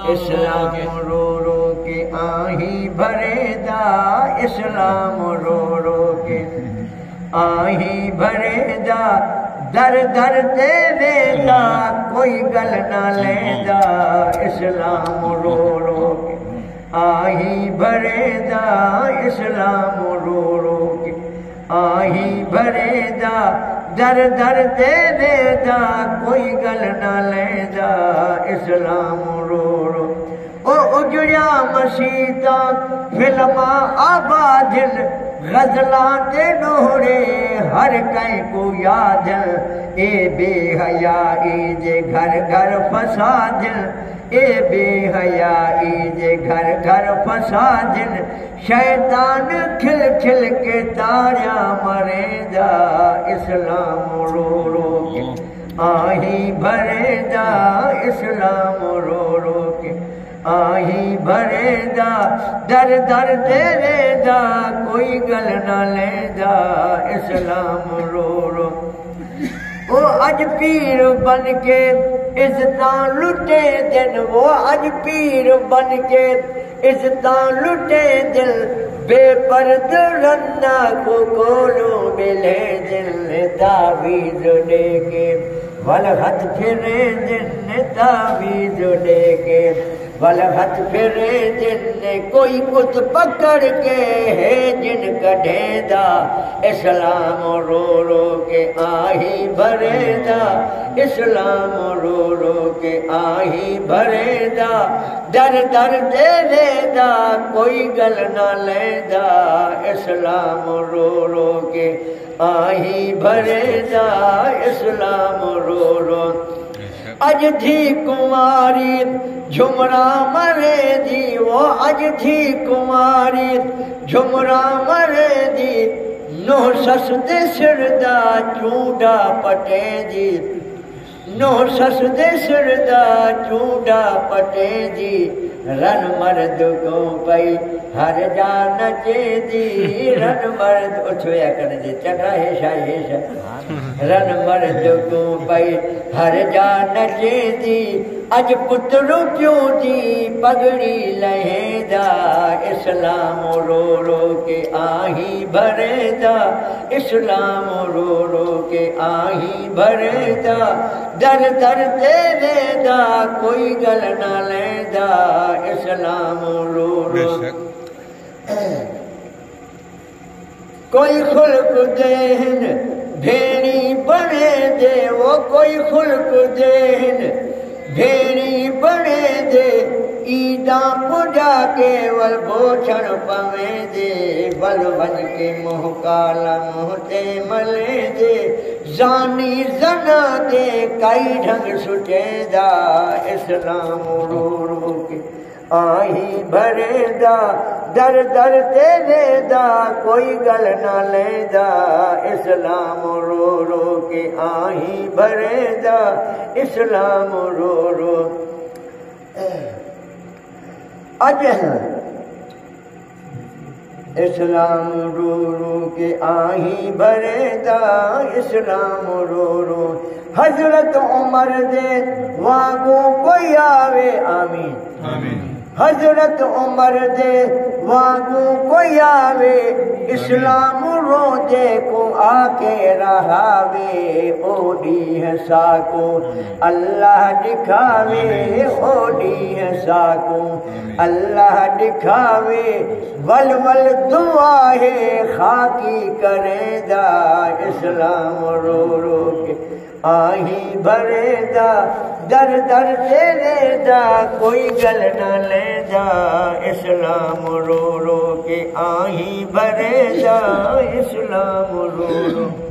इस्लाम रो रो के आही भरेदा, इस्लाम रो रो के आही भरेदा, दर दर ते वेदा कोई गल ना लेदा, इस्लाम रो रो के आही भरेदा, इस्लाम रो रो के आही भरेदा, दर दर ते वेदा कोई गल ना लेदा, इस्लाम रो रो ओ उजड़ा मसीता फिल्मा आबादिल, गजला ते नोहरे हर कहीं को याद, ए बेहयाई जे घर घर फसादिल, ए बेहयाई जे घर घर फसादिल, शैतान खिल खिल के तारिया मरेदा, इस्लाम रो रो के आही भरेदा, इस्लाम रो रो के आही भरेदा, दर दर ते वेदा कोई गल ना लेदा, इस्लाम रो रो वो अज पीर बन के इज्जतां लुटे दिन, वो अज पीर बन के इज्जतां लुटे दिल, बेपर्द रन्ना को कोलो मिले दिल, तावीज़ दे के वल हथ फिरे दिन, तावीज़ दे के वल हथ फिरे दिन, कोई कुत पकड़ के है जिन कढ़ेदा, इस्लाम रो रो के आही भरेदा, इस्लाम रो रो के आही भरेदा, दर दर दे वेदा कोई गल ना लेदा, इस्लाम रो रो के आही भरेदा, इस्लाम रो रो अज थी कुमारी झुमरा मरे दी, वो अज थी कुमारी झुमरा मरे दी, नो सस दे सिरदा चूड़ा पटे दी, नो सस दे सिरदा चूड़ा पटे दी, रन मर्द को पई हर जा नचे दी, रन मर्द उछया कर दे चढ़ा हेशा रन मर्द को पई हर जा नचे दी, अज पुत्र प्यो दी पगड़ी लहेदा, इस्लाम रो रो के आही भरेदा, इस्लाम रो रो के आही भरेदा, दर दर ते वेदा कोई गल ना लेदा, इस्लाम रो रो कोई खुल्क देन भेड़ी बने दे, वो कोई खुल्क देन भेड़ी बने दे, ईदा पुजा केवल भोछण पवे दे, बल बन के मुँह काला मुँह ते मले दे, जानी जना दे कई ढंग सुटेदा, इस्लाम रो रो के आही भरेदा, दर दर ते वेदा कोई गल ना लेदा, इस्लाम रो रो के आही भरेदा, इस्लाम रो रो अज इस्लाम रो रो के आही भरेदा, इस्लाम रो रो हजरत उमर दे वागू कोई आवे, आमीन आमीन, हजरत उमर दे वागू कोई आवे, इस्लाम रोजे को आके रहावे, ओडी है साको अल्लाह दिखावे, ओडी है साको अल्लाह दिखावे, वल वल दुआ है खाकी करेदा, इस्लाम रो रो के आही भरेदा, दर दर ते वेदा कोई गल ना लेदा, इस्लाम रो रो के आही भरेदा, इस्लाम रो रो